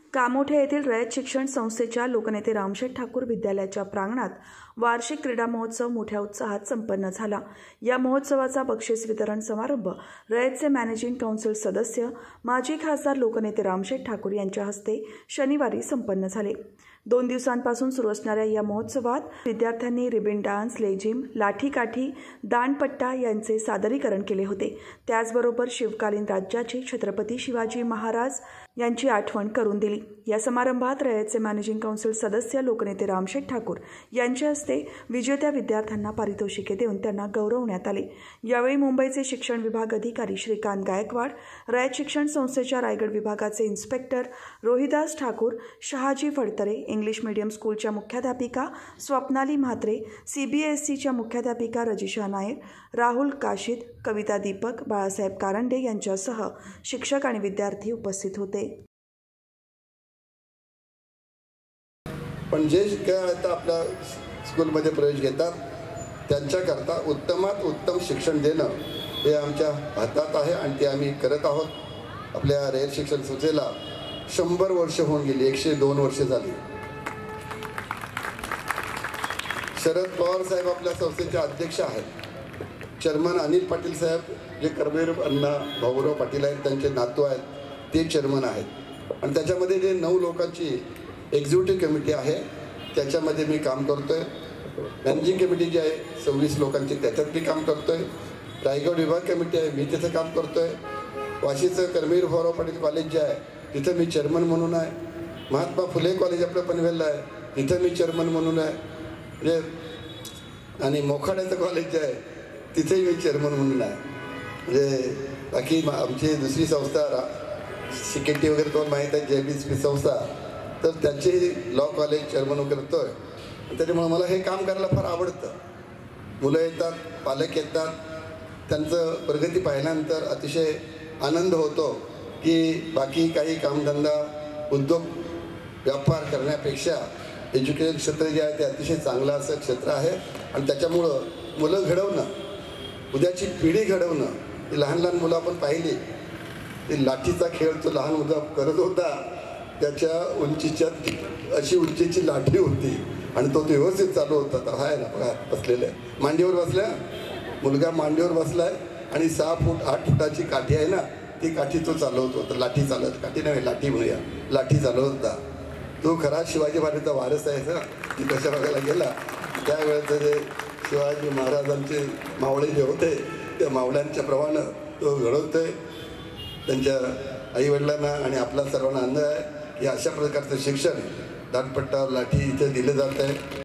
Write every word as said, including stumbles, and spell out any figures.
कामोठे येथील रयत शिक्षण संस्थेच्या लोकनेते रामशेठ ठाकूर विद्यालयाच्या प्रांगणात वार्षिक क्रीडा महोत्सव मोठ्या उत्साहात संपन्न झाला। या महोत्सवाचा बक्षीस वितरण समारंभ रयतचे मॅनेजिंग काउन्सिल सदस्य माजी खासदार लोकनेते रामशेठ ठाकूर यांच्या हस्ते शनिवारी संपन्न झाले। दोन दिवसांपासून सुरू असणाऱ्या या महोत्सवात विद्यार्थ्यांनी रिबन डान्स, लेझिम, लाठीकाठी, दांडपट्टा यांचे सादरीकरण केले होते। त्याचबरोबर शिवकालीन राज्याचे छत्रपती शिवाजी महाराज यांची आठवण करून दिली। या समारंभात रयतचे मॅनेजिंग काउन्सिल सदस्य लोकनेते रामशेठ ठाकूर यांच्या हस्ते विजेत्या विद्यार्थ्यांना पारितोषिके देऊन त्यांना गौरवण्यात आले। यावेळी मुंबईचे शिक्षण विभाग अधिकारी श्रीकांत गायकवाड, रयत शिक्षण संस्थेच्या रायगड विभागाचे inspector Rohidas Thakur, Shahaji Phadtare, English medium स्कूलच्या मुख्याध्यापिका स्वप्नाली म्हात्रे, सीबीएसईच्या मुख्याध्यापिका रजिशा नायर, राहुल काशीद, कविता दीपक, बाळासाहेब कारंडे यांच्यासह शिक्षक आणि विद्यार्थी उपस्थित होते। पण जे काय आता आपल्या स्कूलमध्ये प्रवेश घेतात त्यांच्याकरता उत्तमात उत्तम शिक्षण देणं हे आमच्या हातात आहे आणि ते आम्ही करत आहोत। आपल्या रयत शिक्षण संस्थेला शंभर वर्ष होऊन गेली, एकशे दोन वर्ष झाली। शरद पवार साहेब आपल्या संस्थेचे अध्यक्ष आहेत। चेअरमन अनिल पाटील साहेब जे कर्मवीर अण्णा भाऊराव पाटील आहेत त्यांचे नातू आहेत, ते चेअरमन आहेत। आणि त्याच्यामध्ये जे नऊ लोकांची एक्झिक्युटिव्ह कमिटी आहे त्याच्यामध्ये मी काम करतोय। मॅनेजिंग कमिटी जी आहे सव्वीस लोकांची त्याच्यात मी काम करतोय। रायगड विभाग कमिटी आहे मी तिथं काम करतोय। वाशीचं कर्मवीर भाऊराव पाटील कॉलेज जे आहे तिथं मी चेअरमन म्हणून आहे। महात्मा फुले कॉलेज आपलं पनवेलला आहे तिथं मी चेअरमन म्हणून आहे म्हणजे आणि मोखाड्याचं कॉलेज जे आहे तिथेही मी चेअरमन म्हणून आहे। म्हणजे बाकी आमची दुसरी संस्था सिकेटी वगैरे तो माहीत आहे, जे बी सी संस्था, तर त्याची लॉ कॉलेज चेअरमन वगैरे करतो आहे। त्याच्यामुळे मला हे काम करायला फार आवडतं। मुलं येतात, पालक येतात, त्यांचं प्रगती पाहिल्यानंतर अतिशय आनंद होतो की बाकी काही कामधंदा, उद्योग, व्यापार करण्यापेक्षा एज्युकेशन क्षेत्र जे आहे ते अतिशय चांगलं असं क्षेत्र आहे। आणि त्याच्यामुळं मुलं घडवणं, उद्याची पिढी घडवणं, ती लहान लहान मुलं आपण पाहिली, ती लाठीचा खेळ तो लहान मुलगा करत होता, त्याच्या उंचीच्या अशी उंचीची लाठी होती आणि तो व्यवस्थित चालू होता। तर आहे ना बघा बसलेलं आहे, मांडीवर बसल्या, मुलगा मांडीवर बसलाय आणि सहा फूट आठ फुटाची काठी आहे ना ती काठी तो चालवतो। तर लाठी चालवत, काठी नाही लाठी म्हणूया, लाठी चालवत होता तो। खरा शिवाजी महाराजांचा वारस आहे ना, ती कशा बघायला गेला त्यावेळेस जे शिवाजी महाराजांचे मावळे जे होते त्या मावळ्यांच्या प्रमाणे तो घडवतोय। त्यांच्या आईवडिलांना आणि आपला सर्वांना आनंद आहे की अशा प्रकारचं शिक्षण दांडपट्टा, लाठी इथे दिलं जात आहे।